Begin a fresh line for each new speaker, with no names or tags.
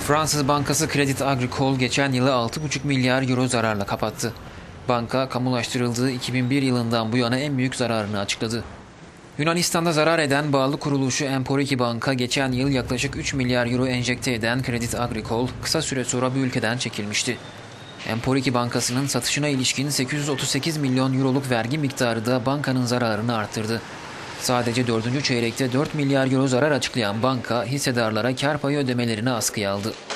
Fransız bankası Crédit Agricole geçen yılı 6,5 milyar euro zararla kapattı. Banka, kamulaştırıldığı 2001 yılından bu yana en büyük zararını açıkladı. Yunanistan'da zarar eden bağlı kuruluşu Emporiki Banka geçen yıl yaklaşık 3 milyar euro enjekte eden Crédit Agricole kısa süre sonra bu ülkeden çekilmişti. Emporiki Bankası'nın satışına ilişkin 838 milyon euroluk vergi miktarı da bankanın zararını arttırdı. Sadece 4. çeyrekte 4 milyar euro zarar açıklayan banka hissedarlara kar payı ödemelerini askıya aldı.